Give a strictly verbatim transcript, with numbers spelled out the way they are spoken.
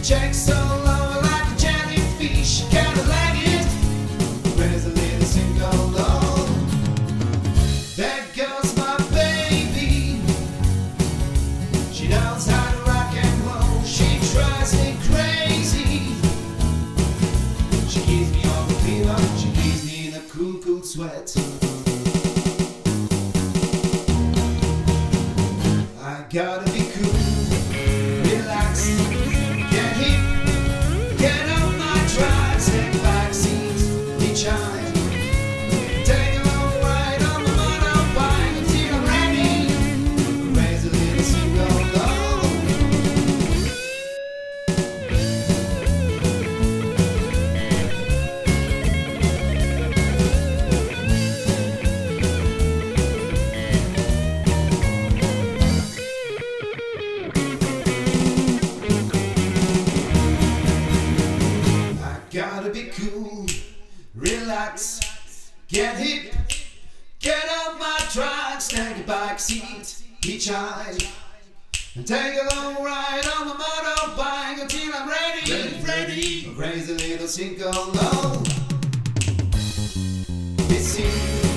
check so low like a jellyfish. Gotta let it. Where's the little single low? There goes my baby. She knows how to rock and roll. She drives me crazy. She keeps me on the fever. She keeps me in a cool, cool sweat. I gotta be cool, relax, get hip, get on my tracks, take back seats, hitchhike, take a long ride on the motorbike until I'm ready, raise a little single low. Gotta be cool, relax, get hip, get off my tracks, take a back seat, hitchhike, and take a long ride on the motorbike until I'm ready, ready, ready. Raise a little single low. It seems